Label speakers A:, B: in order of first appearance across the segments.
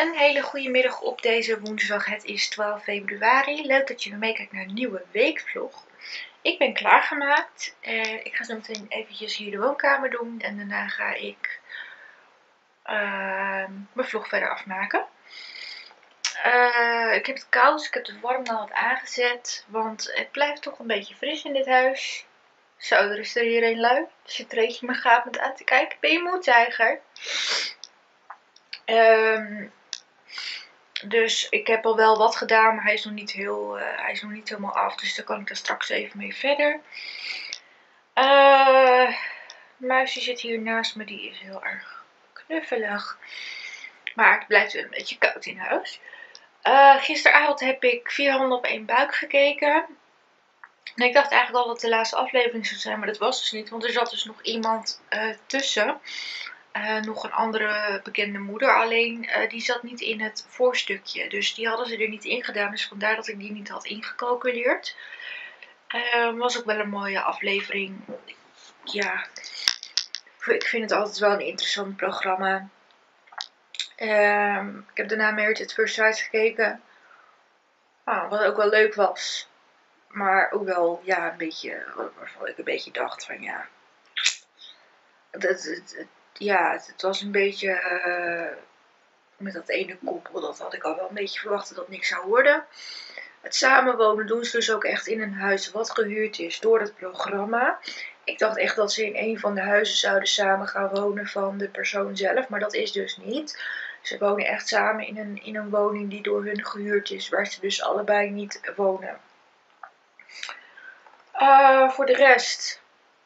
A: Een hele goede middag op deze woensdag. Het is 12 februari. Leuk dat je weer meekijkt naar een nieuwe weekvlog. Ik ben klaargemaakt. Ik ga zo meteen eventjes hier de woonkamer doen. En daarna ga ik mijn vlog verder afmaken. Ik heb het koud, dus ik heb de warmte wat aangezet. Want het blijft toch een beetje fris in dit huis. Zo, er is er hier een lui. Dus je treedt me gaat met aan te kijken. Ben je moe, tijger? Dus ik heb al wel wat gedaan, maar hij is nog niet helemaal af. Dus daar kan ik er straks even mee verder. Muisje zit hier naast me, die is heel erg knuffelig. Maar het blijft wel een beetje koud in huis. Gisteravond heb ik 4 handen op 1 buik gekeken. En ik dacht eigenlijk al dat de laatste aflevering zou zijn, maar dat was dus niet. Want er zat dus nog iemand tussen. Nog een andere bekende moeder, alleen die zat niet in het voorstukje. Dus die hadden ze er niet in gedaan, dus vandaar dat ik die niet had ingecalculeerd. Was ook wel een mooie aflevering. Ja, ik vind het altijd wel een interessant programma. Ik heb daarna Married at First Sight gekeken. Wat ook wel leuk was. Maar ook wel, ja, een beetje, waarvan ik een beetje dacht van ja... Het was een beetje met dat ene koppel, dat had ik al wel een beetje verwacht dat het niks zou worden. Het samenwonen doen ze dus ook echt in een huis wat gehuurd is door het programma. Ik dacht echt dat ze in een van de huizen zouden samen gaan wonen van de persoon zelf, maar dat is dus niet. Ze wonen echt samen in een woning die door hun gehuurd is, waar ze dus allebei niet wonen. Voor de rest...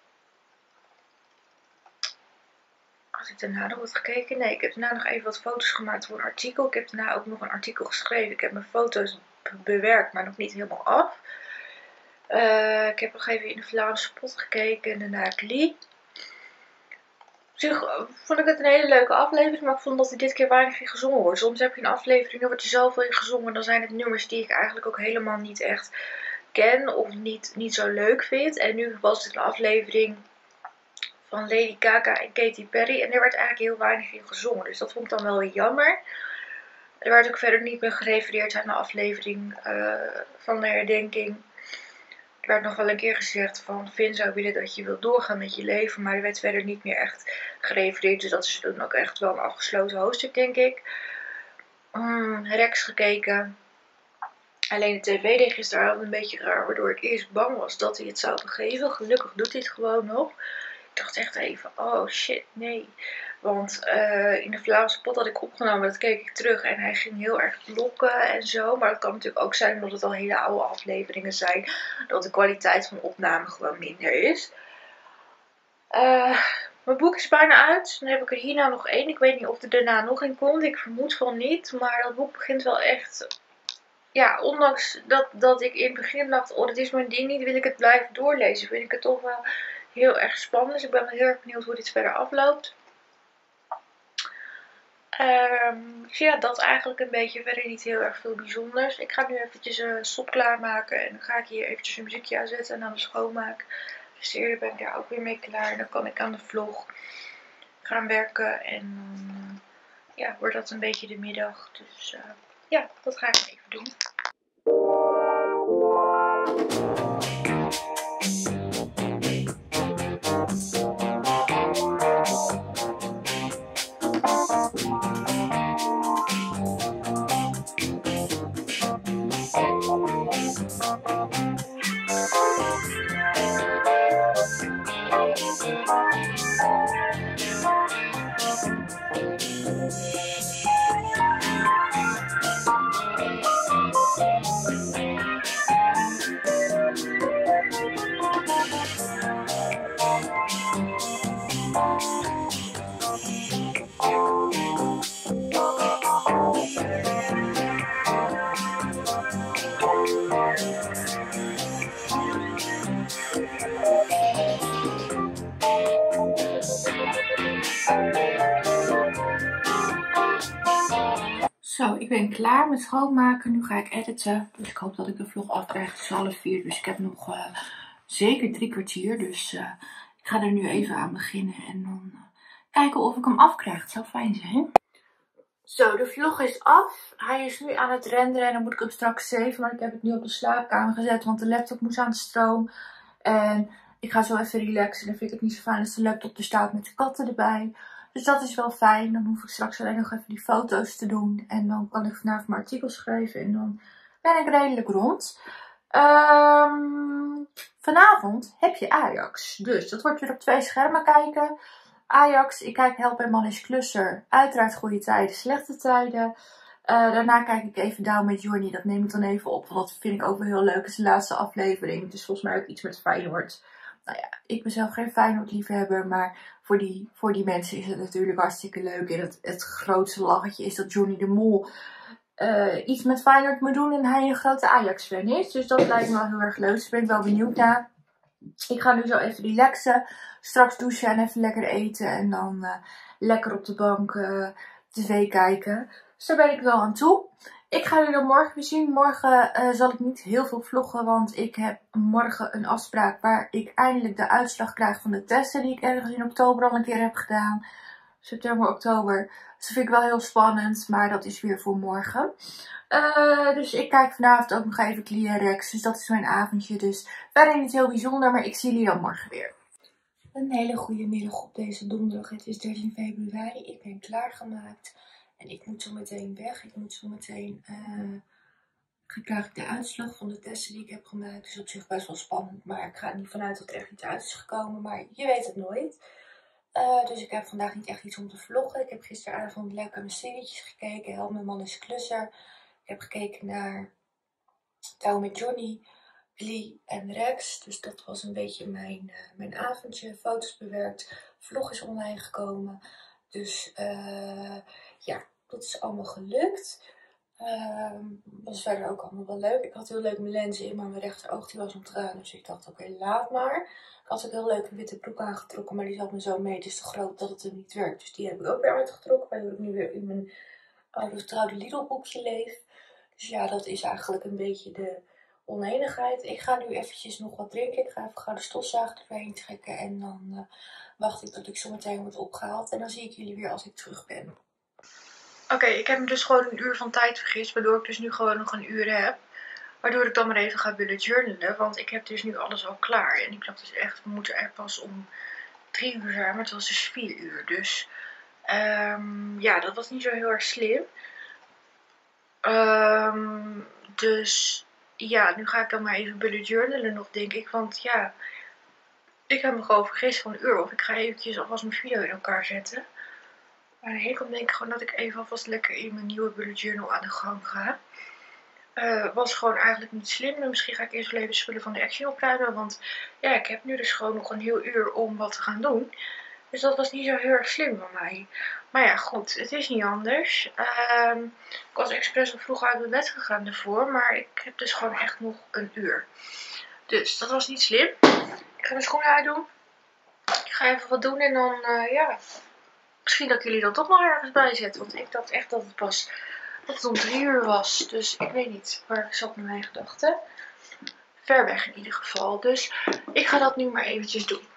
A: Had ik daarna nog wat gekeken? Nee, ik heb daarna nog even wat foto's gemaakt voor een artikel. Ik heb daarna ook nog een artikel geschreven. Ik heb mijn foto's bewerkt, maar nog niet helemaal af. Ik heb nog even in de Vlaamse pot gekeken en daarna Glee. Op zich vond ik het een hele leuke aflevering, maar ik vond dat er dit keer weinig in gezongen wordt. Soms heb je een aflevering, er wordt er zoveel in gezongen. Dan zijn het nummers die ik eigenlijk ook helemaal niet echt ken of niet zo leuk vind. En nu was het een aflevering van Lady Gaga en Katy Perry. En er werd eigenlijk heel weinig in gezongen. Dus dat vond ik dan wel weer jammer. Er werd ook verder niet meer gerefereerd aan de aflevering van de herdenking. Er werd nog wel een keer gezegd van Finn zou willen dat je wilt doorgaan met je leven. Maar er werd verder niet meer echt gerefereerd. Dus dat is dan ook echt wel een afgesloten hoofdstuk, denk ik. Rex gekeken. Alleen de tv deed gisteravond een beetje raar. Waardoor ik eerst bang was dat hij het zou begeven. Gelukkig doet hij het gewoon nog. Ik dacht echt even, oh shit, nee. Want in de Vlaamse pot had ik opgenomen, dat keek ik terug en hij ging heel erg blokken en zo. Maar het kan natuurlijk ook zijn omdat het al hele oude afleveringen zijn, dat de kwaliteit van opname gewoon minder is. Mijn boek is bijna uit, dan heb ik er hierna nog 1. Ik weet niet of er daarna nog een komt, ik vermoed van niet. Maar dat boek begint wel echt, ja, ondanks dat ik in het begin dacht, oh dat is mijn ding niet, wil ik het blijven doorlezen. Vind ik het toch wel heel erg spannend, dus ik ben wel heel erg benieuwd hoe dit verder afloopt. Dus ja, dat eigenlijk een beetje, verder niet heel erg veel bijzonders. Ik ga nu eventjes sop klaarmaken en dan ga ik hier eventjes een muziekje aanzetten en aan de schoonmaak. Dus eerder ben ik daar ook weer mee klaar en dan kan ik aan de vlog gaan werken en ja, wordt dat een beetje de middag. Dus ja, dat ga ik even doen. Zo, ik ben klaar met schoonmaken. Nu ga ik editen. Dus ik hoop dat ik de vlog afkrijg. Het is 3:30. Dus ik heb nog zeker 3 kwartier. Dus ik ga er nu even aan beginnen. En dan kijken of ik hem afkrijg. Het zou fijn zijn. Zo, de vlog is af. Hij is nu aan het renderen en dan moet ik hem straks saven. Maar ik heb het nu op de slaapkamer gezet, want de laptop moest aan de stroom. En ik ga zo even relaxen. Dan vind ik het niet zo fijn als de laptop er staat met de katten erbij. Dus dat is wel fijn. Dan hoef ik straks alleen nog even die foto's te doen. En dan kan ik vanavond mijn artikel schrijven. En dan ben ik redelijk rond. Vanavond heb je Ajax. Dus dat wordt weer op 2 schermen kijken. Ajax, ik kijk Help en Man is Klusser. Uiteraard goede tijden, slechte tijden. Daarna kijk ik even Douwe met Johnny. Dat neem ik dan even op. Want dat vind ik ook wel heel leuk. Het is de laatste aflevering. Dus volgens mij ook iets met Feyenoord. Nou ja, ik ben zelf geen Feyenoord liefhebber. Maar voor die mensen is het natuurlijk hartstikke leuk. En het grootste lachetje is dat Johnny de Mol iets met Feyenoord moet doen. En hij een grote Ajax fan is. Dus dat lijkt me wel heel erg leuk. Dus daar ben ik wel benieuwd naar. Ik ga nu zo even relaxen. Straks douchen en even lekker eten. En dan lekker op de bank tv kijken. Dus daar ben ik wel aan toe. Ik ga jullie dan morgen weer zien. Morgen zal ik niet heel veel vloggen. Want ik heb morgen een afspraak waar ik eindelijk de uitslag krijg van de testen. Die ik ergens in oktober al een keer heb gedaan. September, oktober. Dus dat vind ik wel heel spannend. Maar dat is weer voor morgen. Dus ik kijk vanavond ook nog even Cliarex. Dus dat is mijn avondje. Dus verder niet heel bijzonder. Maar ik zie jullie dan morgen weer. Een hele goede middag op deze donderdag. Het is 13 februari. Ik ben klaargemaakt. En ik moet zo meteen weg. Ik moet zo meteen... krijg ik de uitslag van de testen die ik heb gemaakt. Dus op zich best wel spannend. Maar ik ga er niet vanuit dat er echt iets uit is gekomen. Maar je weet het nooit. Dus ik heb vandaag niet echt iets om te vloggen. Ik heb gisteravond lekker mijn serietjes gekeken. Help mijn Man is Klusser. Ik heb gekeken naar Douwe met Johnny, Glee en Rex. Dus dat was een beetje mijn avondje. Foto's bewerkt. Vlog is online gekomen. Dus ja, dat is allemaal gelukt. Was verder ook allemaal wel leuk. Ik had heel leuk mijn lenzen in, maar mijn rechteroog die was om tranen. Dus ik dacht oké, laat maar. Ik had ook heel leuk een witte broek aangetrokken, maar die zat me zo mee. Het is te groot dat het hem niet werkt. Dus die heb ik ook weer uitgetrokken, waardoor ik nu weer in mijn oude vertrouwde Lidl boekje leef. Dus ja, dat is eigenlijk een beetje de oneenigheid. Ik ga nu eventjes nog wat drinken. Ik ga even gauw de stofzuiger erheen trekken. En dan wacht ik tot ik zo meteen word opgehaald. En dan zie ik jullie weer als ik terug ben. Oké, ik heb me dus gewoon een uur van tijd vergist. Waardoor ik dus nu gewoon nog een uur heb. Waardoor ik dan maar even ga bullet journalen. Want ik heb dus nu alles al klaar. En ik dacht dus echt, we moeten er pas om 3 uur zijn. Maar het was dus 4 uur. Dus ja, dat was niet zo heel erg slim. Dus ja, nu ga ik dan maar even bullet journalen nog, denk ik. Want ja, ik heb me gewoon vergist van een uur. Of ik ga eventjes alvast mijn video in elkaar zetten. Maar aan de hele kant denk ik gewoon dat ik even alvast lekker in mijn nieuwe bullet journal aan de gang ga. Was gewoon eigenlijk niet slim. En misschien ga ik eerst wel even de spullen van de Action opruimen. Want ja, ik heb nu dus gewoon nog een heel uur om wat te gaan doen. Dus dat was niet zo heel erg slim van mij. Maar ja, goed, het is niet anders. Ik was expres al vroeg uit mijn bed gegaan daarvoor. Maar ik heb dus gewoon echt nog een uur. Dus dat was niet slim. Ik ga mijn schoenen uitdoen. Ik ga even wat doen en dan, ja... Misschien dat ik jullie dan toch nog ergens bij zet. Want ik dacht echt dat het om 3 uur was. Dus ik weet niet waar zat met mijn gedachten. Ver weg in ieder geval. Dus ik ga dat nu maar eventjes doen.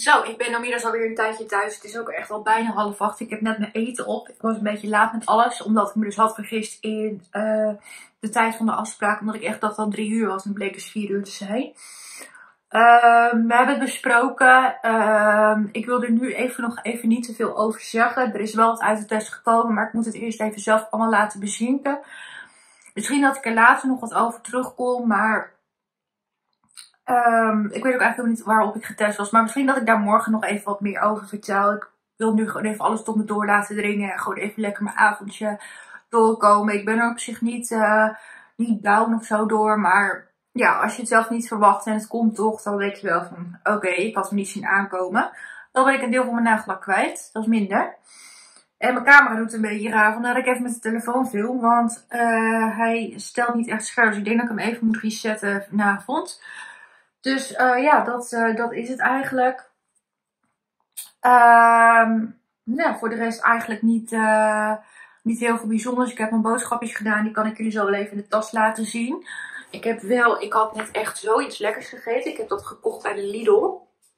A: Zo, ik ben inmiddels alweer een tijdje thuis. Het is ook echt al bijna 7:30. Ik heb net mijn eten op. Ik was een beetje laat met alles. Omdat ik me dus had vergist in de tijd van de afspraak. Omdat ik echt dacht dat het 3 uur was. En het bleek dus 4 uur te zijn. We hebben het besproken. Ik wil er nu nog even niet te veel over zeggen. Er is wel wat uit de test gekomen. Maar ik moet het eerst even zelf allemaal laten bezinken. Misschien dat ik er later nog wat over terugkom. Maar ik weet ook eigenlijk niet waarop ik getest was. Maar misschien dat ik daar morgen nog even wat meer over vertel. Ik wil nu gewoon even alles tot me door laten dringen. En gewoon even lekker mijn avondje doorkomen. Ik ben er op zich niet down of zo door. Maar ja, als je het zelf niet verwacht en het komt toch. Dan weet je wel van oké, ik had hem niet zien aankomen. Dan ben ik een deel van mijn nagellak kwijt. Dat is minder. En mijn camera doet een beetje raar. Vandaar dat ik even met de telefoon film. Want hij stelt niet echt scherp. Dus ik denk dat ik hem even moet resetten vanavond. Dus ja, dat is het eigenlijk. Nou, voor de rest eigenlijk niet heel veel bijzonders. Ik heb mijn boodschapjes gedaan. Die kan ik jullie zo wel even in de tas laten zien. Ik had net echt zoiets lekkers gegeten. Ik heb dat gekocht bij de Lidl.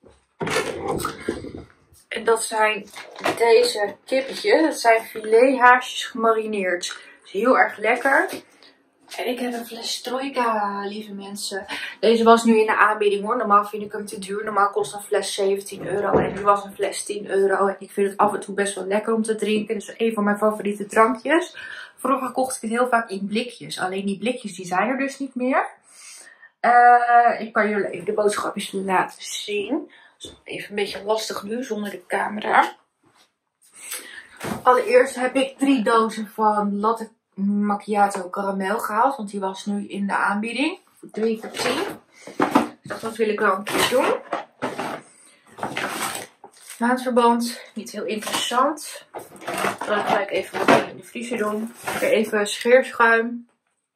A: En dat zijn deze kippetjes. Dat zijn filethaasjes gemarineerd. Dat is heel erg lekker. En ik heb een fles Trojka, lieve mensen. Deze was nu in de aanbieding hoor. Normaal vind ik hem te duur. Normaal kost een fles 17 euro. En nu was een fles 10 euro. En ik vind het af en toe best wel lekker om te drinken. Dus een van mijn favoriete drankjes. Vroeger kocht ik het heel vaak in blikjes. Alleen die blikjes die zijn er dus niet meer. Ik kan jullie even de boodschapjes laten zien. Dus even een beetje lastig nu zonder de camera. Allereerst heb ik 3 dozen van latte macchiato caramel gehaald. Want die was nu in de aanbieding. Voor 3 voor 10. Dus dat wil ik wel een keer doen. Maandverband. Niet heel interessant. Dan ga ik even wat in de vriezer doen. Even scheerschuim.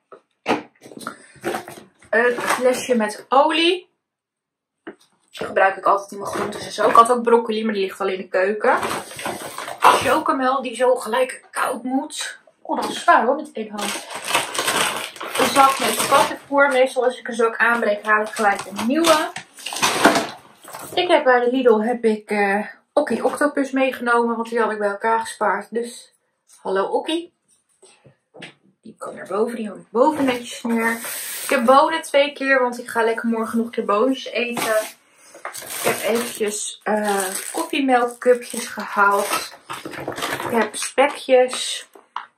A: Een flesje met olie. Die gebruik ik altijd in mijn groentes en zo. Ik had ook broccoli, maar die ligt al in de keuken. Chocomel die zo gelijk koud moet. Oh, dat is zwaar hoor, met 1 hand. Een zak met kattenvoer. Meestal als ik een zak aanbreek, haal ik gelijk een nieuwe. Ik heb bij de Lidl Okkie Octopus meegenomen, want die had ik bij elkaar gespaard. Dus, hallo Okkie. Die kan naar boven, die hou ik boven netjes neer. Ik heb bonen 2 keer, want ik ga lekker morgen nog een keer bonus eten. Ik heb eventjes koffiemelkcupjes gehaald. Ik heb spekjes.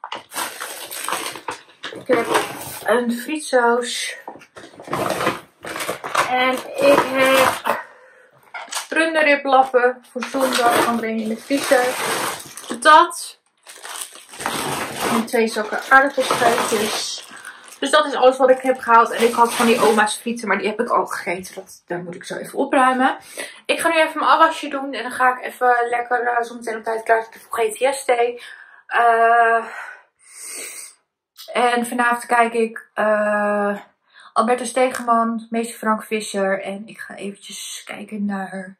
A: Ik heb een frietsaus. En ik heb runderriblappen voor zondag. Gaan brengen in de vriezer. Dat. En 2 zakken aardappelschijfjes. Dus dat is alles wat ik heb gehaald. En ik had van die oma's frieten, maar die heb ik al gegeten. Daar moet ik zo even opruimen. Ik ga nu even mijn afwasje doen. En dan ga ik even lekker zometeen op tijd klaar voor GTS thee. En vanavond kijk ik Alberto Stegeman, meester Frank Visser. En ik ga eventjes kijken naar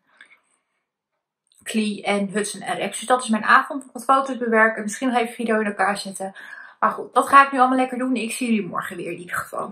A: Klee en Hudson RX. Dus dat is mijn avond. Wat foto's bewerken. Misschien nog even video in elkaar zetten. Maar goed, dat ga ik nu allemaal lekker doen. Ik zie jullie morgen weer in ieder geval.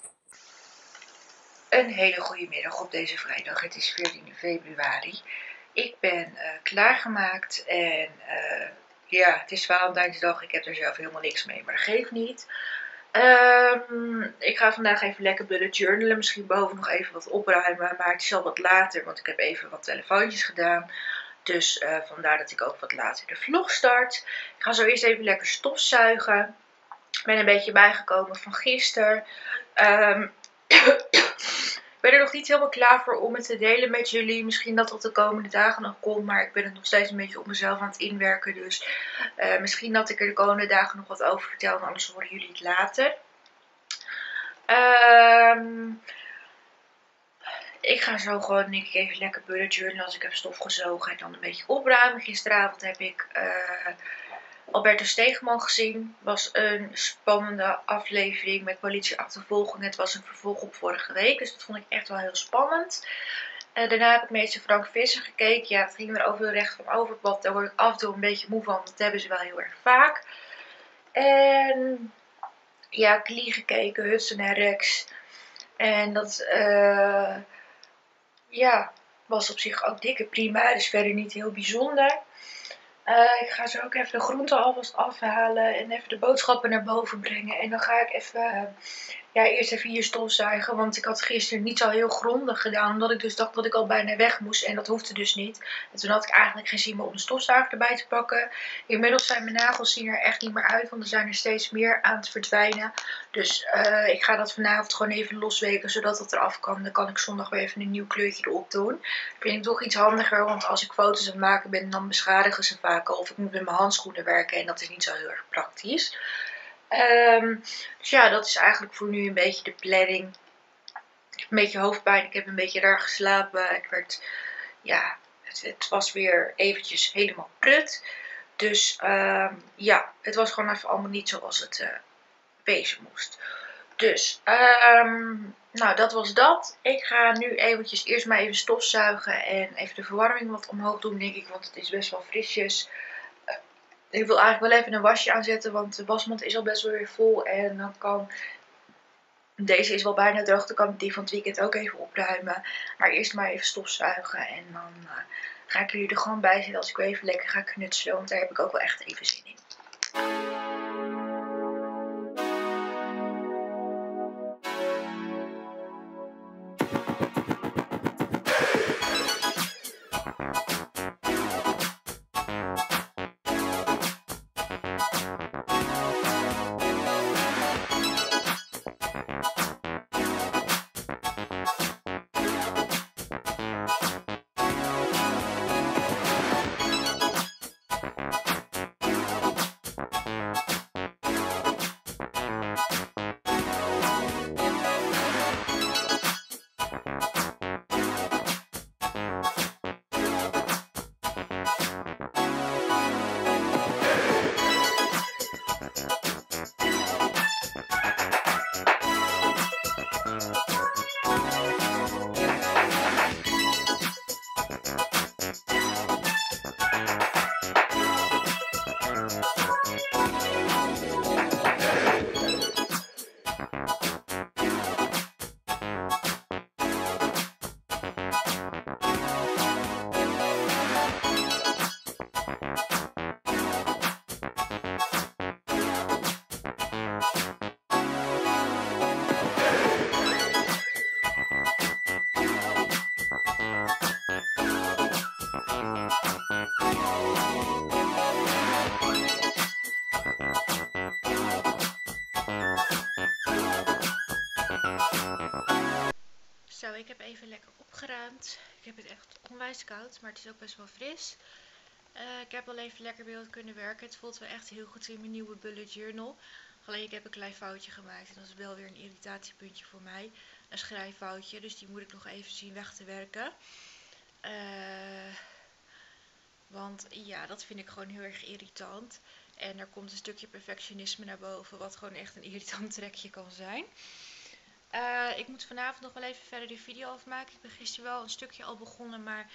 A: Een hele goede middag op deze vrijdag. Het is 14 februari. Ik ben klaargemaakt en ja, het is Valentijnsdag. Ik heb er zelf helemaal niks mee, maar dat geeft niet. Ik ga vandaag even lekker bullet journalen. Misschien boven nog even wat opruimen, maar het is al wat later, want ik heb even wat telefoontjes gedaan. Dus vandaar dat ik ook wat later de vlog start. Ik ga zo eerst even lekker stofzuigen. Ik ben een beetje bijgekomen van gisteren. Ik ben er nog niet helemaal klaar voor om het te delen met jullie. Misschien dat dat de komende dagen nog komt. Maar ik ben het nog steeds een beetje op mezelf aan het inwerken. Dus misschien dat ik er de komende dagen nog wat over vertel. Maar anders horen jullie het later. Ik ga zo gewoon denk ik even lekker bullet journalen als ik heb stof gezogen. En dan een beetje opruimen. Gisteravond heb ik Alberto Stegeman gezien. Was een spannende aflevering met politieachtervolging. Het was een vervolg op vorige week. Dus dat vond ik echt wel heel spannend. Daarna heb ik meester Frank Visser gekeken. Ja, het ging weer over de recht van overpad. Daar word ik af en toe een beetje moe van. Dat hebben ze wel heel erg vaak. En ja, Klee gekeken. Hudson RX. En dat ja, Was op zich ook dik en prima, dus verder niet heel bijzonder. Ik ga zo ook even de groenten alvast afhalen en even de boodschappen naar boven brengen. En dan ga ik even, eerst even hier stofzuigen, want ik had gisteren niet zo heel grondig gedaan, omdat ik dus dacht dat ik al bijna weg moest en dat hoefde dus niet. En toen had ik eigenlijk geen zin meer om de stofzuiger erbij te pakken. Inmiddels zijn mijn nagels zien er echt niet meer uit, want er zijn er steeds meer aan het verdwijnen. Dus ik ga dat vanavond gewoon even losweken, zodat het eraf kan. Dan kan ik zondag weer even een nieuw kleurtje erop doen. Vind ik toch iets handiger, want als ik foto's aan het maken ben, dan beschadigen ze vaak al. Of ik moet met mijn handschoenen werken en dat is niet zo heel erg praktisch. Dus ja, dat is eigenlijk voor nu een beetje de planning. Ik heb een beetje hoofdpijn, ik heb een beetje raar geslapen. Het was weer eventjes helemaal prut. Dus het was gewoon even allemaal niet zoals het wezen moest. Dus, dat was dat. Ik ga nu eventjes eerst maar even stofzuigen en even de verwarming wat omhoog doen, denk ik, want het is best wel frisjes. Ik wil eigenlijk wel even een wasje aanzetten, want de wasmand is al best wel weer vol en dan kan... Deze is wel bijna droog, dan kan ik die van het weekend ook even opruimen. Maar eerst maar even stofzuigen en dan ga ik jullie er gewoon bij zitten als ik weer even lekker ga knutselen, want daar heb ik ook wel echt even zin in. Zo, ik heb even lekker opgeruimd. Ik heb het echt onwijs koud, maar het is ook best wel fris. Ik heb al even lekker beeld kunnen werken. Het voelt wel echt heel goed in mijn nieuwe bullet journal. Alleen ik heb een klein foutje gemaakt en dat is wel weer een irritatiepuntje voor mij. Een schrijffoutje, dus die moet ik nog even zien weg te werken. Want ja, dat vind ik gewoon heel erg irritant. En er komt een stukje perfectionisme naar boven, wat gewoon echt een irritant trekje kan zijn. Ik moet vanavond nog wel even verder de video afmaken. Ik ben gisteren wel een stukje al begonnen, maar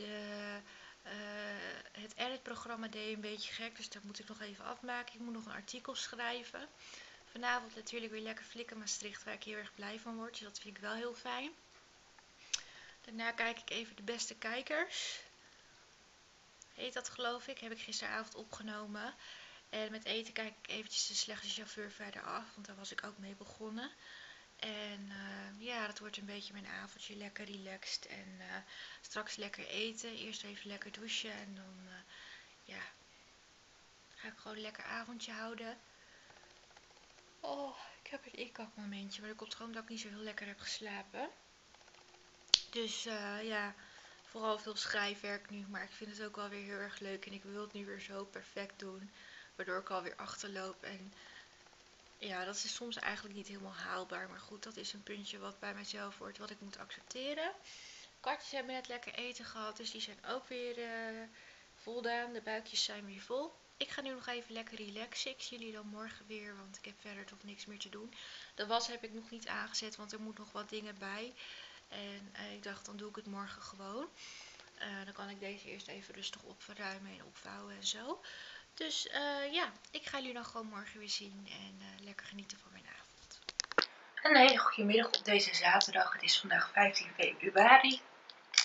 A: het editprogramma deed een beetje gek. Dus dat moet ik nog even afmaken. Ik moet nog een artikel schrijven. Vanavond natuurlijk weer lekker Flikken Maastricht, waar ik heel erg blij van word. Dus dat vind ik wel heel fijn. Daarna kijk ik even de beste kijkers. Heet dat, geloof ik. Heb ik gisteravond opgenomen. En met eten kijk ik eventjes de slechte chauffeur verder af. Want daar was ik ook mee begonnen. En dat wordt een beetje mijn avondje, lekker relaxed en straks lekker eten. Eerst even lekker douchen en dan ga ik gewoon een lekker avondje houden. Oh, ik heb een inkakmomentje, maar dat komt gewoon omdat ik niet zo heel lekker heb geslapen. Dus vooral veel schrijfwerk nu, maar ik vind het ook wel weer heel erg leuk en ik wil het nu weer zo perfect doen. Waardoor ik alweer achterloop en... Ja, dat is soms eigenlijk niet helemaal haalbaar. Maar goed, dat is een puntje wat bij mijzelf wordt, wat ik moet accepteren. Katjes hebben net lekker eten gehad, dus die zijn ook weer voldaan. De buikjes zijn weer vol. Ik ga nu nog even lekker relaxen. Ik zie jullie dan morgen weer, want ik heb verder toch niks meer te doen. De was heb ik nog niet aangezet, want er moet nog wat dingen bij. En ik dacht, dan doe ik het morgen gewoon. Dan kan ik deze eerst even rustig opruimen en opvouwen en zo. Dus ik ga jullie dan gewoon morgen weer zien en lekker genieten van mijn avond. Een hele goede middag op deze zaterdag. Het is vandaag 15 februari.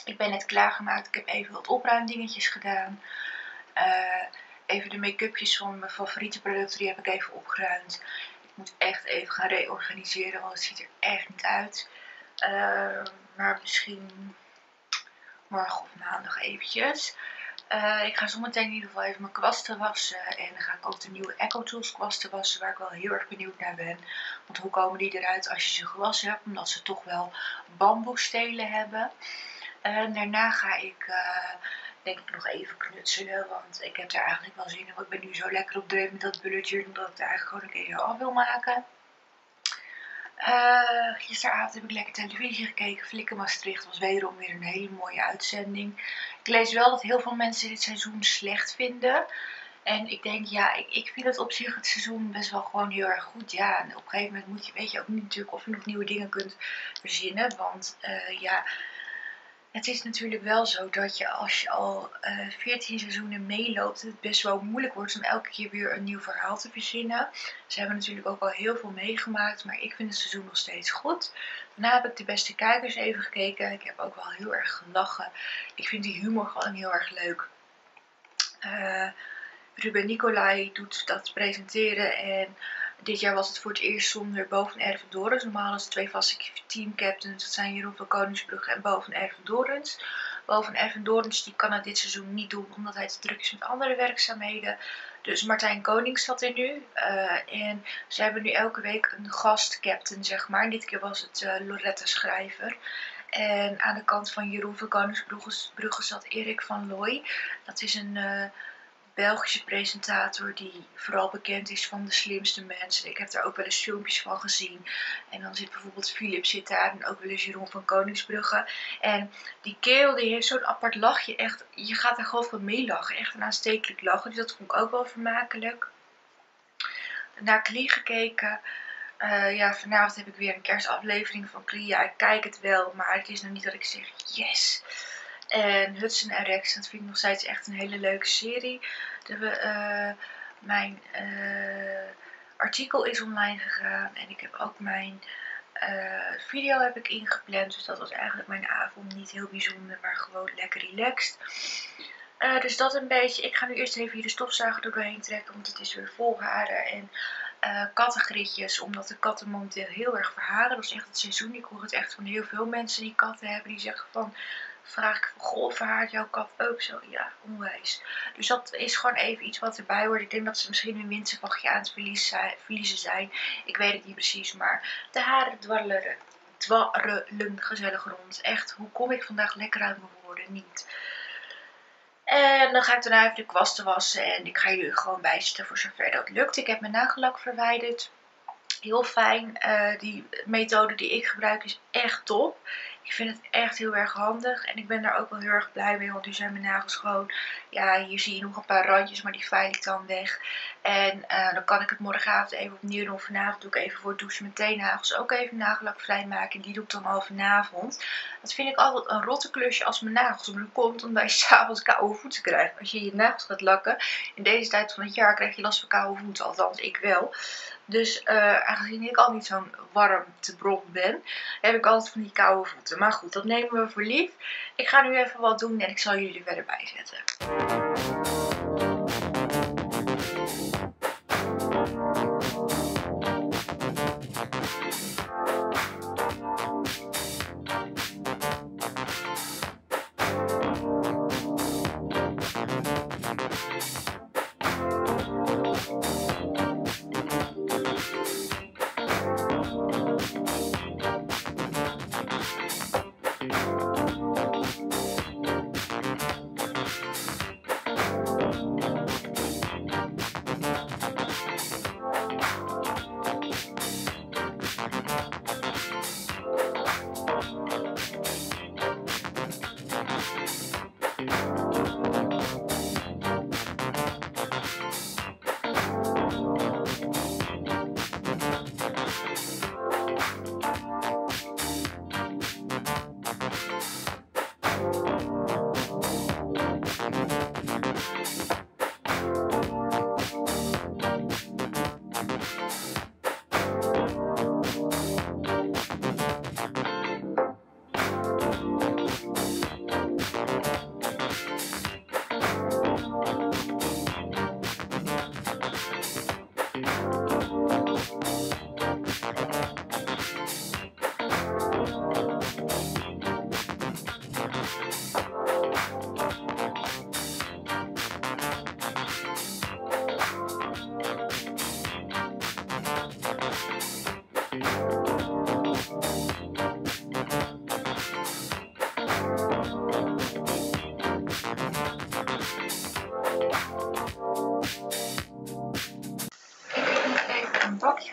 A: Ik ben net klaargemaakt. Ik heb even wat opruimdingetjes gedaan. Even de make-upjes van mijn favoriete producten, die heb ik even opgeruimd. Ik moet echt even gaan reorganiseren, want het ziet er echt niet uit. Maar misschien morgen of maandag eventjes. Ik ga zometeen in ieder geval even mijn kwasten wassen. En dan ga ik ook de nieuwe EcoTools kwasten wassen, waar ik wel heel erg benieuwd naar ben. Want hoe komen die eruit als je ze gewassen hebt? Omdat ze toch wel bamboestelen hebben. Daarna ga ik denk ik nog even knutselen, want ik heb er eigenlijk wel zin in. Want ik ben nu zo lekker op dreef met dat bulletje, omdat ik het eigenlijk gewoon een keer af wil maken. Gisteravond heb ik lekker televisie gekeken. Flikken Maastricht was wederom weer een hele mooie uitzending. Ik lees wel dat heel veel mensen dit seizoen slecht vinden. En ik denk, ja, ik vind het op zich het seizoen best wel gewoon heel erg goed. Ja, en op een gegeven moment weet je ook niet natuurlijk of je nog nieuwe dingen kunt verzinnen. Want ja, het is natuurlijk wel zo dat je als je al 14 seizoenen meeloopt, het best wel moeilijk wordt om elke keer weer een nieuw verhaal te verzinnen. Ze hebben natuurlijk ook al heel veel meegemaakt, maar ik vind het seizoen nog steeds goed. Daarna heb ik de beste kijkers even gekeken. Ik heb ook wel heel erg gelachen. Ik vind die humor gewoon heel erg leuk. Ruben Nicolai doet dat presenteren en dit jaar was het voor het eerst zonder Bo van Ervedorens. Normaal is het 2 vaste teamcaptains. Dat zijn Jeroen van Koningsbrugge en Bo van Ervedorens. Bo van Ervedorens die kan het dit seizoen niet doen omdat hij te druk is met andere werkzaamheden. Dus Martijn Konings zat er nu. En ze hebben nu elke week een gastcaptain, zeg maar. Dit keer was het Loretta Schrijver. En aan de kant van Jeroen van Koningsbrugge zat Erik van Looy. Dat is een Belgische presentator die vooral bekend is van De Slimste Mensen. Ik heb daar ook wel eens filmpjes van gezien. En dan zit bijvoorbeeld Philip zit daar en ook wel eens Jeroen van Koningsbrugge. En die kerel die heeft zo'n apart lachje. Echt, je gaat daar gewoon van meelachen. Echt een aanstekelijk lachen. Dus dat vond ik ook wel vermakelijk. Naar Klie gekeken. Ja, vanavond heb ik weer een kerstaflevering van Klie. Ja, ik kijk het wel, maar het is nog niet dat ik zeg yes. En Hudson en Rex, dat vind ik nog steeds echt een hele leuke serie. Mijn artikel is online gegaan en ik heb ook mijn video heb ik ingepland. Dus dat was eigenlijk mijn avond. Niet heel bijzonder, maar gewoon lekker relaxed. Dus dat een beetje. Ik ga nu eerst even hier de stofzuiger er doorheen trekken, want het is weer vol haren en kattengritjes, omdat de katten momenteel heel erg verharen. Dat is echt het seizoen. Ik hoor het echt van heel veel mensen die katten hebben, die zeggen van, vraag ik van, goh, verhaart jouw kat ook zo? Ja, onwijs. Dus dat is gewoon even iets wat erbij hoort. Ik denk dat ze misschien hun winstvachtje aan het verliezen zijn. Ik weet het niet precies, maar de haren dwarrelen gezellig rond. Echt, hoe kom ik vandaag lekker uit mijn woorden? Niet. En dan ga ik daarna even de kwasten wassen en ik ga jullie gewoon bijzitten voor zover dat lukt. Ik heb mijn nagellak verwijderd. Heel fijn. Die methode die ik gebruik is echt top. Ik vind het echt heel erg handig. En ik ben daar ook wel heel erg blij mee. Want nu zijn mijn nagels gewoon. Ja, hier zie je nog een paar randjes. Maar die veil ik dan weg. En dan kan ik het morgenavond even opnieuw doen. Vanavond doe ik even voor het douchen mijn teennagels ook even nagellak vrijmaken. En die doe ik dan al vanavond. Dat vind ik altijd een rotte klusje als mijn nagels op komt. Omdat je s'avonds koude voeten krijgt. Als je je nagels gaat lakken. In deze tijd van het jaar krijg je last van koude voeten. Althans, ik wel. Dus aangezien ik al niet zo'n warmtebron ben, heb ik altijd van die koude voeten. Maar goed, dat nemen we voor lief. Ik ga nu even wat doen en ik zal jullie verder bijzetten.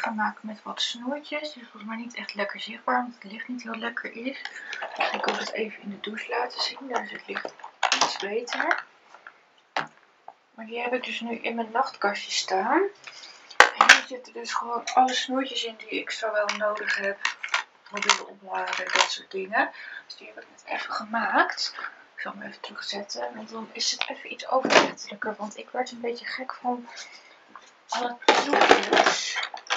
A: gaan maken met wat snoertjes. Die is volgens mij niet echt lekker zichtbaar, omdat het licht niet heel lekker is. Dus ik ook het even in de douche laten zien. Daar is het licht iets beter. Maar die heb ik dus nu in mijn nachtkastje staan. En hier zitten dus gewoon alle snoertjes in die ik zo wel nodig heb. Mobiele opladen, dat soort dingen. Dus die heb ik net even gemaakt. Ik zal hem even terugzetten. Want dan is het even iets overzichtelijker. Want ik werd een beetje gek van alle troepjes.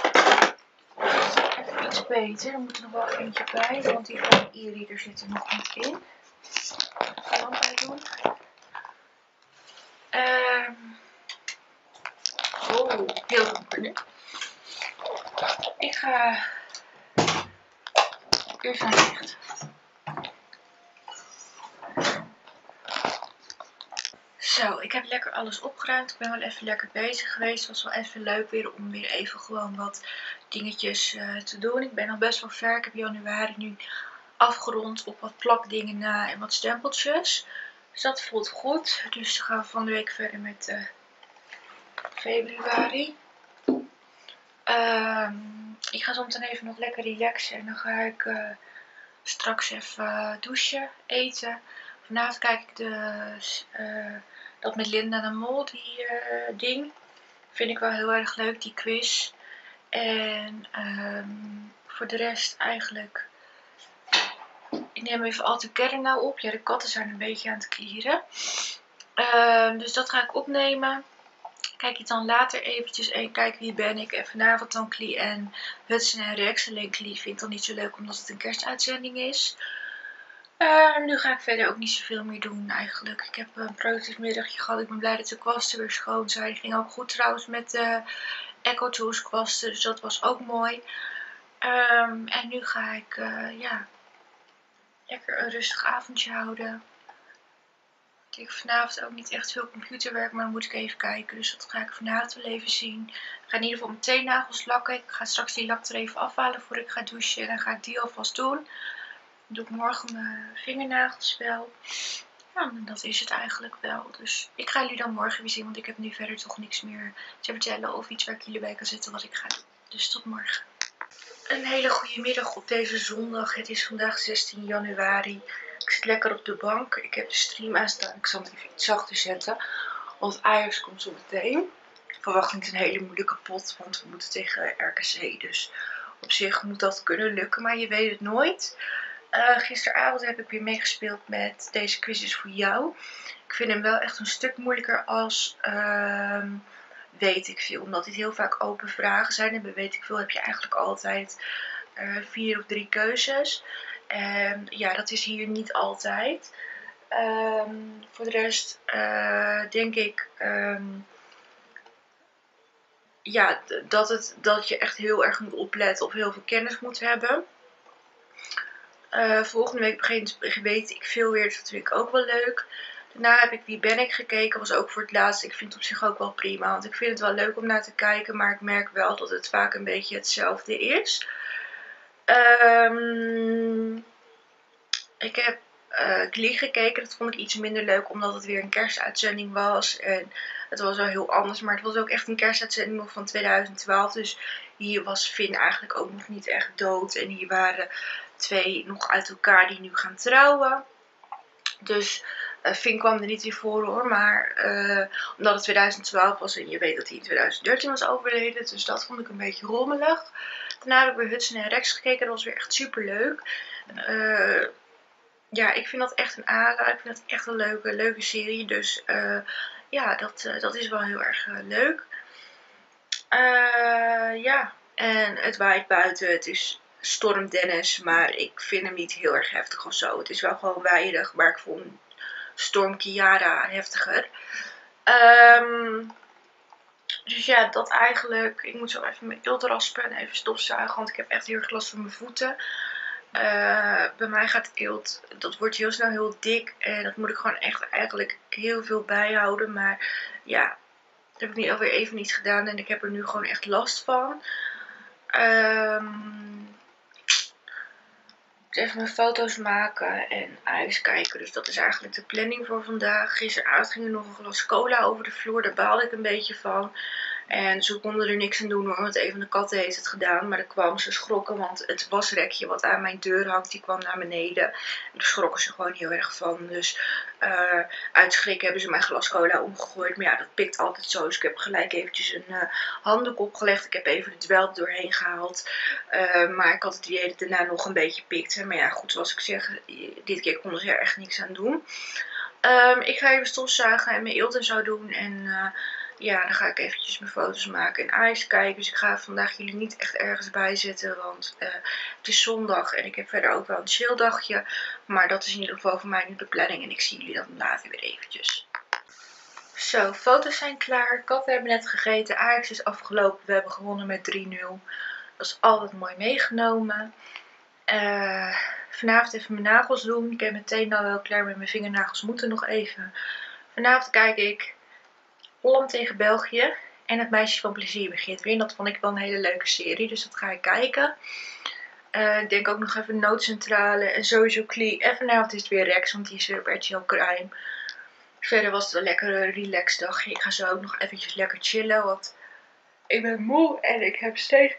A: Even iets beter. Er moet er nog wel eentje bij. Want die van de e-reader zit er nog niet in. Ik ga lamp bij doen. Oh, heel donker nu. Ik ga eerst naar het licht. Zo, ik heb lekker alles opgeruimd. Ik ben wel even lekker bezig geweest. Het was wel even leuk weer om weer even gewoon wat dingetjes te doen. Ik ben al best wel ver. Ik heb januari nu afgerond op wat plakdingen na en wat stempeltjes. Dus dat voelt goed. Dus dan gaan we van de week verder met februari. Ik ga zo meteen even nog lekker relaxen. En dan ga ik straks even douchen, eten. Vanavond kijk ik dat met Linda de Mol, die ding. Vind ik wel heel erg leuk, die quiz. En voor de rest eigenlijk... Ik neem even Alter Kern nou op. Ja, de katten zijn een beetje aan het klieren. Dus dat ga ik opnemen. Kijk je dan later eventjes en kijk wie ben ik. En vanavond dan Klee en Hudson en Rex. Alleen Klee vind ik dan niet zo leuk omdat het een kerstuitzending is. Nu ga ik verder ook niet zoveel meer doen eigenlijk. Ik heb een productief middagje gehad. Ik ben blij dat de kwasten weer schoon zijn. Die ging ook goed trouwens met de Echo Tools kwasten. Dus dat was ook mooi. En nu ga ik ja, lekker een rustig avondje houden. Ik heb vanavond ook niet echt veel computerwerk, maar dan moet ik even kijken. Dus dat ga ik vanavond wel even zien. Ik ga in ieder geval mijn teennagels lakken. Ik ga straks die lak er even afhalen voor ik ga douchen. En dan ga ik die alvast doen. Dan doe ik morgen mijn vingernagels wel. Ja, en dat is het eigenlijk wel. Dus ik ga jullie dan morgen weer zien, want ik heb nu verder toch niks meer te vertellen. Of iets waar ik jullie bij kan zetten wat ik ga doen. Dus tot morgen. Een hele goede middag op deze zondag. Het is vandaag 16 januari. Ik zit lekker op de bank. Ik heb de stream aanstaan. Ik zal hem even iets zachter zetten. Want Ajax komt zo meteen. Ik verwacht niet een hele moeilijke pot. Want we moeten tegen RKC. Dus op zich moet dat kunnen lukken. Maar je weet het nooit. Gisteravond heb ik weer meegespeeld met Deze Quiz is voor jou. Ik vind hem wel echt een stuk moeilijker als... weet ik veel. Omdat dit heel vaak open vragen zijn. En bij weet ik veel heb je eigenlijk altijd 4 of 3 keuzes. En ja, dat is hier niet altijd. Voor de rest denk ik ja, dat je echt heel erg moet opletten of heel veel kennis moet hebben. Volgende week weet ik veel weer. Dus dat vind ik ook wel leuk. Daarna heb ik Wie ben ik gekeken. Was ook voor het laatst. Ik vind het op zich ook wel prima. Want ik vind het wel leuk om naar te kijken. Maar ik merk wel dat het vaak een beetje hetzelfde is. Ik heb Glee gekeken. Dat vond ik iets minder leuk. Omdat het weer een kerstuitzending was. En het was wel heel anders. Maar het was ook echt een kerstuitzending nog van 2012. Dus hier was Finn eigenlijk ook nog niet echt dood. En hier waren 2 nog uit elkaar die nu gaan trouwen. Dus Finn kwam er niet in voor hoor. Maar omdat het 2012 was en je weet dat hij in 2013 was overleden. Dus dat vond ik een beetje rommelig. Daarna heb ik weer Hudson en Rex gekeken. Dat was weer echt super leuk. Ja, ik vind dat echt een aanrader. Ik vind dat echt een leuke serie. Dus ja, dat is wel heel erg leuk. Ja, en het waait buiten. Het is storm Dennis, maar ik vind hem niet heel erg heftig of zo. Het is wel gewoon weinig, maar ik vond storm Kiara heftiger. Dus ja, dat eigenlijk. Ik moet zo even mijn eelt raspen en even stofzuigen, want ik heb echt heel erg last van mijn voeten. Bij mij gaat eelt, dat wordt heel snel heel dik en dat moet ik gewoon echt eigenlijk heel veel bijhouden. Maar ja, dat heb ik nu alweer even niet gedaan en ik heb er nu gewoon echt last van. Even mijn foto's maken en ijs kijken. Dus dat is eigenlijk de planning voor vandaag. Gisteravond ging er nog een glas cola over de vloer. Daar baalde ik een beetje van. En ze konden er niks aan doen hoor, want een van de katten heeft het gedaan. Maar dan kwam ze schrokken, want het wasrekje wat aan mijn deur hangt, die kwam naar beneden. En daar schrokken ze gewoon heel erg van. Dus uit schrik hebben ze mijn glas cola omgegooid. Maar ja, dat pikt altijd zo. Dus ik heb gelijk eventjes een handdoek opgelegd. Ik heb even de dwel doorheen gehaald. Maar ik had het idee dat het daarna nog een beetje pikte. Maar ja, goed, zoals ik zeg, dit keer konden ze er echt niks aan doen. Ik ga even stofzuigen en mijn eelt en zo doen. En ja, dan ga ik eventjes mijn foto's maken en Ajax kijken. Dus ik ga vandaag jullie niet echt ergens bij zetten. Want het is zondag en ik heb verder ook wel een chill dagje. Maar dat is in ieder geval voor mij nu de planning. En ik zie jullie dan later weer eventjes. Zo, foto's zijn klaar. Katten hebben net gegeten. Ajax is afgelopen. We hebben gewonnen met 3-0. Dat is altijd mooi meegenomen. Vanavond even mijn nagels doen. Ik heb meteen al wel klaar met mijn vingernagels. Moeten nog even. Vanavond kijk ik Holland tegen België. En Het Meisje van Plezier begint weer. En dat vond ik wel een hele leuke serie. Dus dat ga ik kijken. Ik denk ook nog even Noodcentrale. En sowieso Klee. En vanavond is het weer Rex. Want die is weer op RTL Crime. Verder was het een lekkere relax dagje. Ik ga zo ook nog eventjes lekker chillen. Want ik ben moe. En ik heb steeds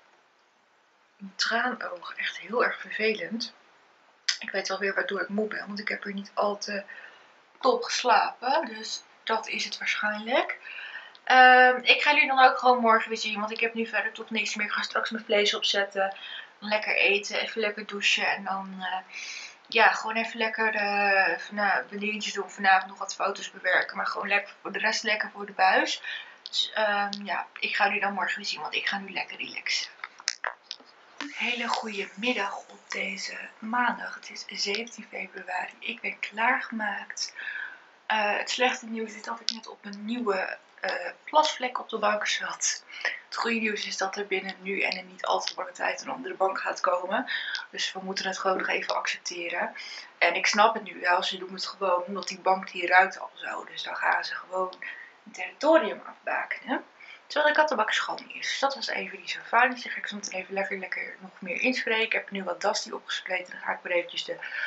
A: een traanoog. Echt heel erg vervelend. Ik weet wel weer waardoor ik moe ben. Want ik heb er niet al te top geslapen. Dus dat is het waarschijnlijk. Ik ga jullie dan ook gewoon morgen weer zien. Want ik heb nu verder toch niks meer. Ik ga straks mijn vlees opzetten. Lekker eten. Even lekker douchen. En dan ja, gewoon even lekker dingetjes doen. Vanavond nog wat foto's bewerken. Maar gewoon lekker voor de rest lekker voor de buis. Dus ja, ik ga jullie dan morgen weer zien. Want ik ga nu lekker relaxen. Een hele goede middag op deze maandag. Het is 17 februari. Ik ben klaargemaakt. Het slechte nieuws is dat ik net op een nieuwe plasvlek op de bank zat. Het goede nieuws is dat er binnen nu en in niet al te lange tijd een andere bank gaat komen. Dus we moeten het gewoon nog even accepteren. En ik snap het nu wel. Ze doen het gewoon omdat die bank die ruikt al zo. Dus dan gaan ze gewoon een territorium afbakenen. Terwijl de kattenbak schoon is. Dus dat was even niet zo fijn. Dus dan ga ik zo meteen even lekker nog meer inspreken. Ik heb nu wat Dusty opgespleten. Dan ga ik weer eventjes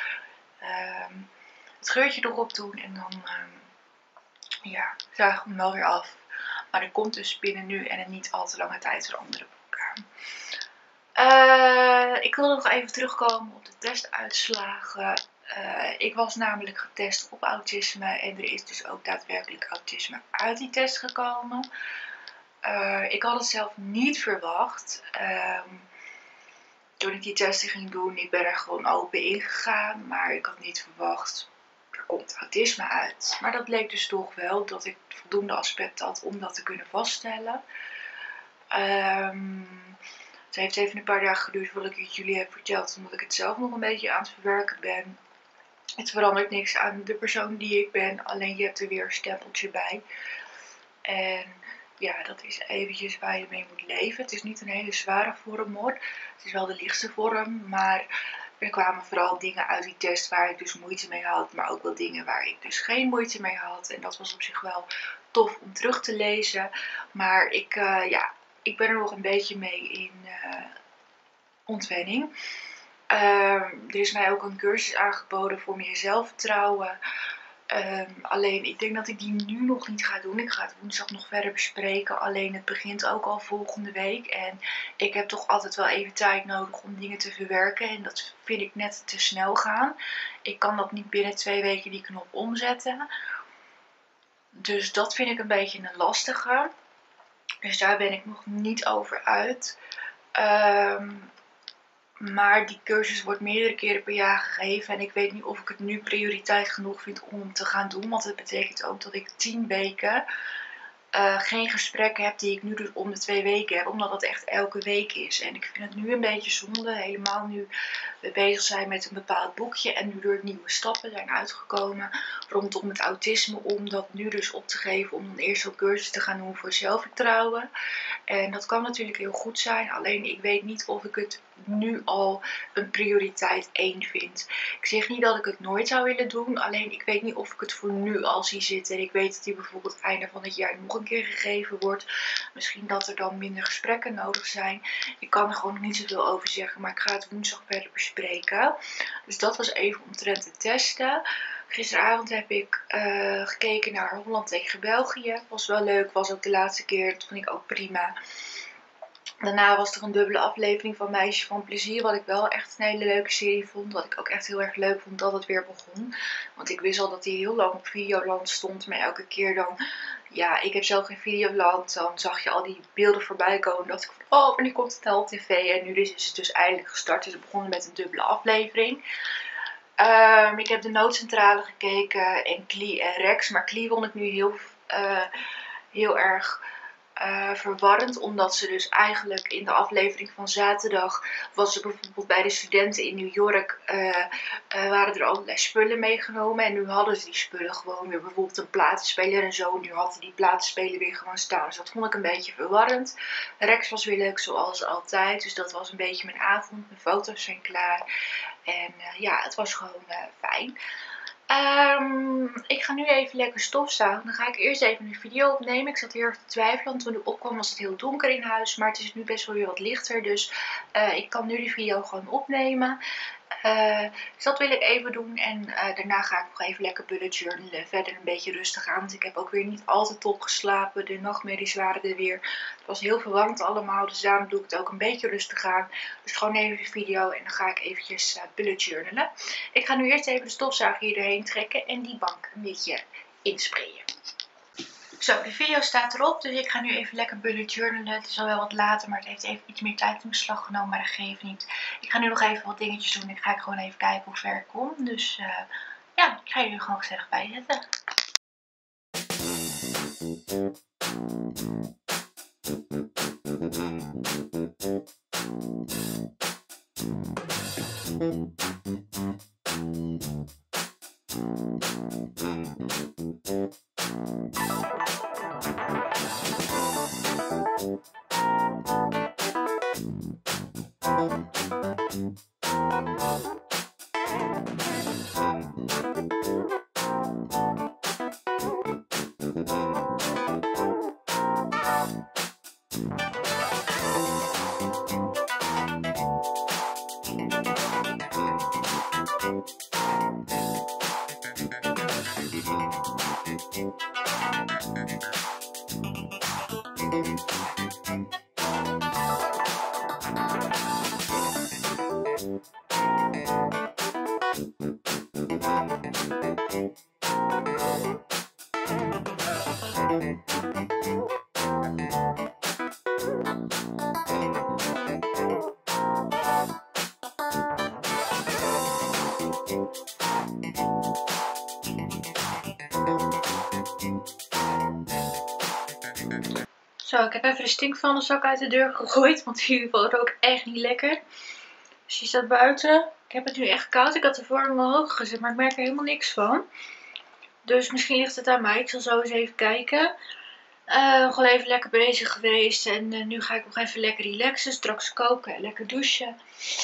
A: het geurtje erop doen. En dan ja, zaag ik hem wel weer af. Maar er komt dus binnen nu en een niet al te lange tijd een andere bank aan. Ik wil nog even terugkomen op de testuitslagen. Ik was namelijk getest op autisme. En er is dus ook daadwerkelijk autisme uit die test gekomen. Ik had het zelf niet verwacht. Toen ik die testen ging doen, ik ben er gewoon open ingegaan. Maar ik had niet verwacht, er komt autisme uit. Maar dat bleek dus toch wel dat ik voldoende aspecten had om dat te kunnen vaststellen. Het heeft even een paar dagen geduurd voordat ik het jullie heb verteld. Omdat ik het zelf nog een beetje aan het verwerken ben. Het verandert niks aan de persoon die ik ben. Alleen je hebt er weer een stempeltje bij. En ja, dat is eventjes waar je mee moet leven. Het is niet een hele zware vorm hoor. Het is wel de lichtste vorm. Maar er kwamen vooral dingen uit die test waar ik dus moeite mee had. Maar ook wel dingen waar ik dus geen moeite mee had. En dat was op zich wel tof om terug te lezen. Maar ik ben er nog een beetje mee in ontwenning. Er is mij ook een cursus aangeboden voor meer zelfvertrouwen. Alleen ik denk dat ik die nu nog niet ga doen. Ik ga het woensdag nog verder bespreken. Alleen het begint ook al volgende week. En ik heb toch altijd wel even tijd nodig om dingen te verwerken. En dat vind ik net te snel gaan. Ik kan dat niet binnen 2 weken die knop omzetten. Dus dat vind ik een beetje een lastige. Dus daar ben ik nog niet over uit. Maar die cursus wordt meerdere keren per jaar gegeven. En ik weet niet of ik het nu prioriteit genoeg vind om hem te gaan doen. Want het betekent ook dat ik 10 weken geen gesprekken heb die ik nu dus om de 2 weken heb. Omdat dat echt elke week is. En ik vind het nu een beetje zonde. Helemaal nu we bezig zijn met een bepaald boekje. En nu er nieuwe stappen zijn uitgekomen rondom het autisme. Om dat nu dus op te geven. Om dan eerst zo'n cursus te gaan doen voor zelfvertrouwen. En dat kan natuurlijk heel goed zijn. Alleen ik weet niet of ik het nu al een prioriteit 1 vind. Ik zeg niet dat ik het nooit zou willen doen. Alleen ik weet niet of ik het voor nu al zie zitten. En ik weet dat die bijvoorbeeld einde van het jaar nog een keer gegeven wordt. Misschien dat er dan minder gesprekken nodig zijn. Ik kan er gewoon nog niet zoveel over zeggen. Maar ik ga het woensdag verder bespreken. Dus dat was even omtrent het testen. Gisteravond heb ik gekeken naar Holland tegen België. Was wel leuk, was ook de laatste keer. Dat vond ik ook prima. Daarna was er een dubbele aflevering van Meisje van Plezier. Wat ik wel echt een hele leuke serie vond. Wat ik ook echt heel erg leuk vond dat het weer begon. Want ik wist al dat die heel lang op Videoland stond. Maar elke keer dan... Ja, ik heb zelf geen Videoland. Dan zag je al die beelden voorbij komen. Dacht ik van, oh, wanneer komt het nou op tv? En nu is het dus eindelijk gestart. Dus we begonnen met een dubbele aflevering. Ik heb de Noodcentrale gekeken en Klee en Rex. Maar Klee vond ik nu heel erg verwarrend. Omdat ze dus eigenlijk in de aflevering van zaterdag was er bijvoorbeeld bij de studenten in New York. Waren er allerlei spullen meegenomen. En nu hadden ze die spullen gewoon weer. Bijvoorbeeld een platenspeler en zo. Nu hadden die platenspeler weer gewoon staan. Dus dat vond ik een beetje verwarrend. Rex was weer leuk zoals altijd. Dus dat was een beetje mijn avond. Mijn foto's zijn klaar. En ja, het was gewoon fijn. Ik ga nu even lekker stofzuigen. Dan ga ik eerst even een video opnemen. Ik zat heel erg te twijfelen, want toen ik opkwam was het heel donker in huis. Maar het is nu best wel weer wat lichter. Dus ik kan nu de video gewoon opnemen. Dus dat wil ik even doen. En daarna ga ik nog even lekker bullet journalen. Verder een beetje rustig aan. Want ik heb ook weer niet altijd top geslapen. De nachtmerries waren er weer. Het was heel verwarrend allemaal. Dus daarom doe ik het ook een beetje rustig aan. Dus gewoon even de video. En dan ga ik eventjes bullet journalen. Ik ga nu eerst even de stofzuiger hier doorheen trekken. En die bank een beetje insprayen. Zo, de video staat erop, dus ik ga nu even lekker bullet journalen. Het is al wel wat later, maar het heeft even iets meer tijd in beslag genomen, maar dat geeft niet. Ik ga nu nog even wat dingetjes doen. Ik ga gewoon even kijken hoe ver ik kom. Dus ja, ik ga jullie gewoon gezellig bijzetten. Zo, ik heb even de stinkvandenzak uit de deur gegooid, want die rook echt niet lekker. Dus die staat buiten. Ik heb het nu echt koud. Ik had de verwarming wel hoog gezet, maar ik merk er helemaal niks van. Dus misschien ligt het aan mij. Ik zal zo eens even kijken. Gewoon even lekker bezig geweest. En nu ga ik nog even lekker relaxen. Straks koken en lekker douchen.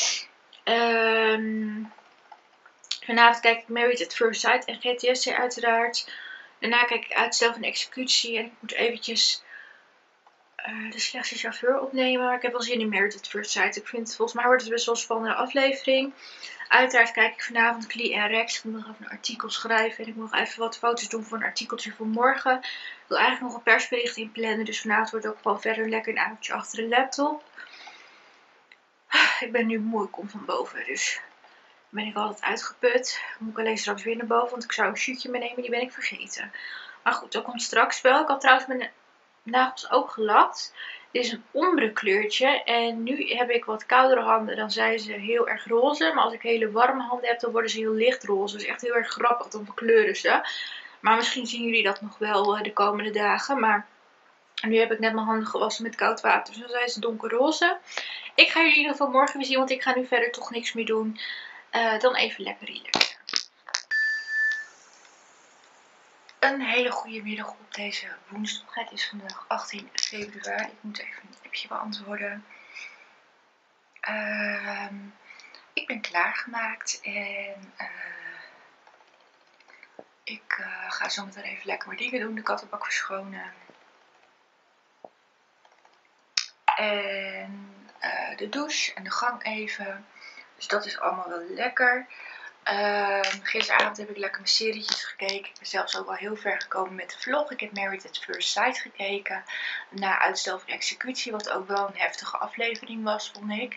A: Vanavond kijk ik Married at First Sight en GTSC uiteraard. Daarna kijk ik Uitstel van Executie. En ik moet eventjes de slechtste chauffeur opnemen. Maar ik heb wel zin in Married at First Sight. Ik vind, volgens mij wordt het best wel een spannende aflevering. Uiteraard kijk ik vanavond Klee en Rex. Ik moet nog even een artikel schrijven. En ik moet nog even wat foto's doen voor een artikeltje voor morgen. Ik wil eigenlijk nog een persbericht inplannen. Dus vanavond wordt ook gewoon verder lekker een avondje achter de laptop. Ik ben nu moe. Ik kom van boven. Dus ben ik altijd uitgeput. Dan moet ik alleen straks weer naar boven. Want ik zou een shootje meenemen. Die ben ik vergeten. Maar goed, dat komt straks wel. Ik had trouwens mijn nagels ook gelakt. Dit is een ombre kleurtje. En nu heb ik wat koudere handen. Dan zijn ze heel erg roze. Maar als ik hele warme handen heb, dan worden ze heel licht roze. Dus echt heel erg grappig. Dan verkleuren ze. Maar misschien zien jullie dat nog wel de komende dagen. Maar nu heb ik net mijn handen gewassen met koud water. Dus dan zijn ze donkerroze. Ik ga jullie in ieder geval morgen weer zien. Want ik ga nu verder toch niks meer doen. Dan even lekker relaxen. Een hele goede middag op deze woensdag. Het is vandaag 18 februari. Ik moet even een appje beantwoorden. Ik ben klaargemaakt en ik ga zo meteen even lekker wat dingen doen. De kattenbak verschonen. En de douche en de gang even. Dus dat is allemaal wel lekker. Gisteravond heb ik lekker mijn serietjes gekeken. Ik ben zelfs ook wel heel ver gekomen met de vlog. Ik heb Married at First Sight gekeken. Na uitstel van executie, wat ook wel een heftige aflevering was, vond ik.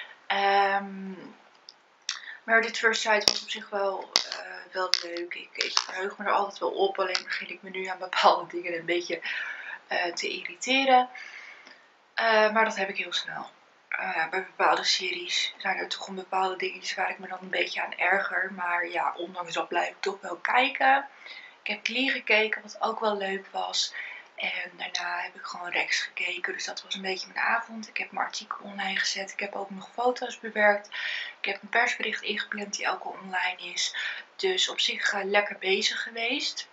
A: Married at First Sight was op zich wel leuk. Ik verheug me er altijd wel op. Alleen begin ik me nu aan bepaalde dingen een beetje te irriteren. Maar dat heb ik heel snel. Bij bepaalde series zijn er toch een bepaalde dingetjes waar ik me dan een beetje aan erger. Maar ja, ondanks dat blijf ik toch wel kijken. Ik heb Glee gekeken, wat ook wel leuk was. En daarna heb ik gewoon Rex gekeken. Dus dat was een beetje mijn avond. Ik heb mijn artikel online gezet. Ik heb ook nog foto's bewerkt. Ik heb een persbericht ingepland die ook al online is. Dus op zich lekker bezig geweest.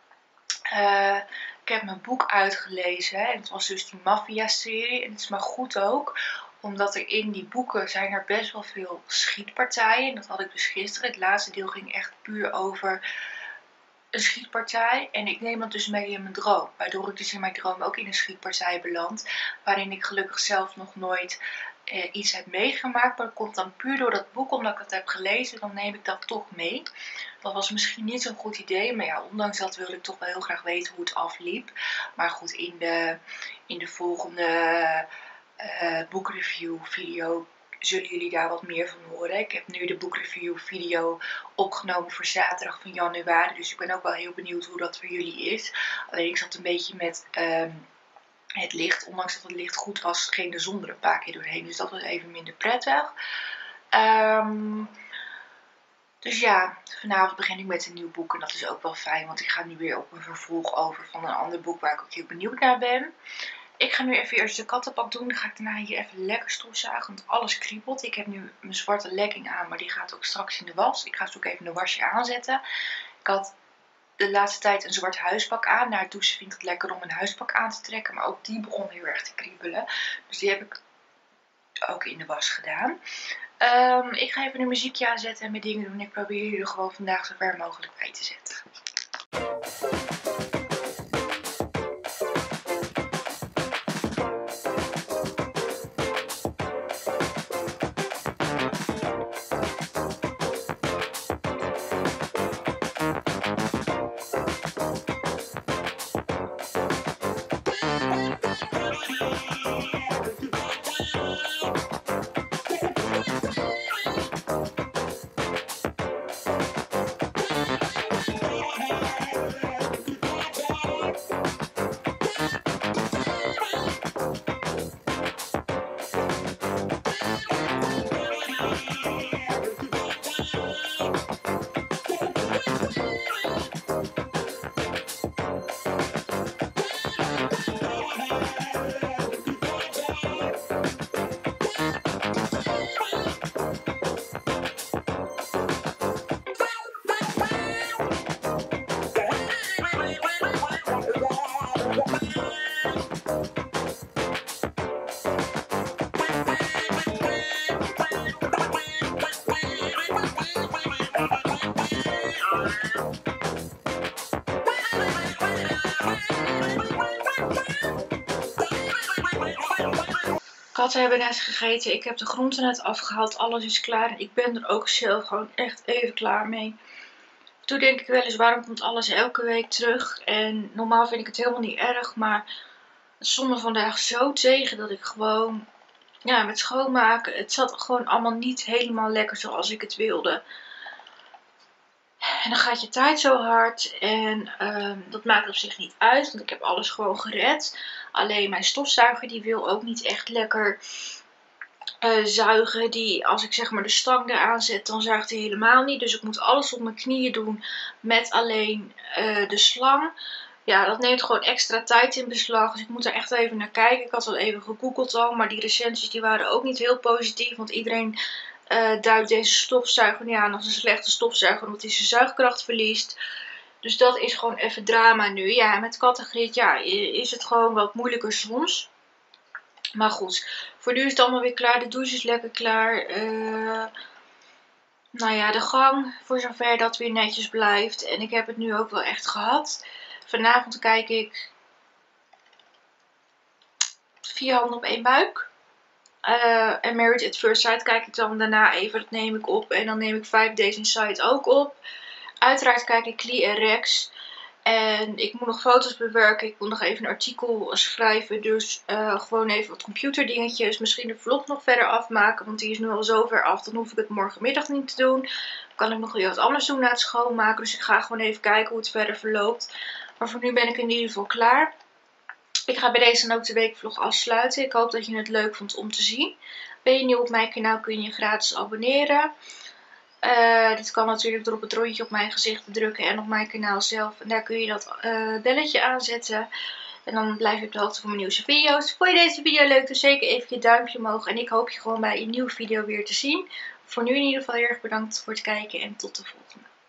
A: Ik heb mijn boek uitgelezen. En het was dus die Mafia-serie. En het is maar goed ook. Omdat er in die boeken zijn er best wel veel schietpartijen. En dat had ik dus gisteren. Het laatste deel ging echt puur over een schietpartij. En ik neem dat dus mee in mijn droom. Waardoor ik dus in mijn droom ook in een schietpartij beland. Waarin ik gelukkig zelf nog nooit iets heb meegemaakt. Maar dat komt dan puur door dat boek. Omdat ik het heb gelezen. Dan neem ik dat toch mee. Dat was misschien niet zo'n goed idee. Maar ja, ondanks dat wilde ik toch wel heel graag weten hoe het afliep. Maar goed, in de volgende boekreview video zullen jullie daar wat meer van horen. Ik heb nu de boekreview video opgenomen voor zaterdag van januari. Dus ik ben ook wel heel benieuwd hoe dat voor jullie is. Alleen ik zat een beetje met het licht. Ondanks dat het licht goed was, ging de zon er een paar keer doorheen. Dus dat was even minder prettig. Dus ja, vanavond begin ik met een nieuw boek. En dat is ook wel fijn. Want ik ga nu weer op een vervolg over van een ander boek waar ik ook heel benieuwd naar ben. Ik ga nu even eerst de kattenbak doen. Dan ga ik daarna hier even lekker stofzuigen. Want alles kriebelt. Ik heb nu mijn zwarte legging aan. Maar die gaat ook straks in de was. Ik ga ze ook even een wasje aanzetten. Ik had de laatste tijd een zwart huispak aan. Na het douchen vind ik het lekker om een huispak aan te trekken. Maar ook die begon heel erg te kriebelen. Dus die heb ik ook in de was gedaan. Ik ga even een muziekje aanzetten en mijn dingen doen. Ik probeer jullie er gewoon vandaag zo ver mogelijk bij te zetten. Katten hebben net gegeten. Ik heb de groenten net afgehaald. Alles is klaar. En ik ben er ook zelf gewoon echt even klaar mee. Toen denk ik wel eens, waarom komt alles elke week terug? En normaal vind ik het helemaal niet erg. Maar het stond me vandaag zo tegen dat ik gewoon, ja, met schoonmaken. Het zat gewoon allemaal niet helemaal lekker zoals ik het wilde. En dan gaat je tijd zo hard. En dat maakt op zich niet uit. Want ik heb alles gewoon gered. Alleen mijn stofzuiger die wil ook niet echt lekker zuigen. Als ik zeg maar de stang eraan zet, dan zuigt hij helemaal niet. Dus ik moet alles op mijn knieën doen met alleen de slang. Ja, dat neemt gewoon extra tijd in beslag. Dus ik moet er echt even naar kijken. Ik had wel even gegoogeld al. Maar die recensies die waren ook niet heel positief. Want iedereen duidt deze stofzuiger niet aan als een slechte stofzuiger. Omdat hij zijn zuigkracht verliest. Dus dat is gewoon even drama nu. Ja, met kattengriet ja, is het gewoon wat moeilijker soms. Maar goed, voor nu is het allemaal weer klaar. De douche is lekker klaar. Nou ja, de gang, voor zover dat weer netjes blijft. En ik heb het nu ook wel echt gehad. Vanavond kijk ik 4 handen op 1 buik. En Married at First Sight kijk ik dan daarna even. Dat neem ik op. En dan neem ik 5 Days Inside ook op. Uiteraard kijk ik Klee en Rex. En ik moet nog foto's bewerken. Ik moet nog even een artikel schrijven. Dus gewoon even wat computerdingetjes. Misschien de vlog nog verder afmaken. Want die is nu al zo ver af. Dan hoef ik het morgenmiddag niet te doen. Dan kan ik nog weer wat anders doen na het schoonmaken. Dus ik ga gewoon even kijken hoe het verder verloopt. Maar voor nu ben ik in ieder geval klaar. Ik ga bij deze dan ook de weekvlog afsluiten. Ik hoop dat je het leuk vond om te zien. Ben je nieuw op mijn kanaal kun je je gratis abonneren. Dit kan natuurlijk door op het rondje op mijn gezicht te drukken en op mijn kanaal zelf. En daar kun je dat belletje aanzetten. En dan blijf je op de hoogte van mijn nieuwste video's. Vond je deze video leuk? Doe zeker even je duimpje omhoog. En ik hoop je gewoon bij een nieuwe video weer te zien. Voor nu in ieder geval heel erg bedankt voor het kijken en tot de volgende.